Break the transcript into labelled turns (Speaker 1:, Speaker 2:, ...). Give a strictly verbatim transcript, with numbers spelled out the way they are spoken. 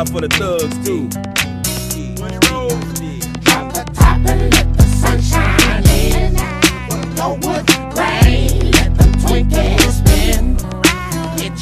Speaker 1: out for the thugs too.
Speaker 2: Drop the top and let the sunshine in. Yo,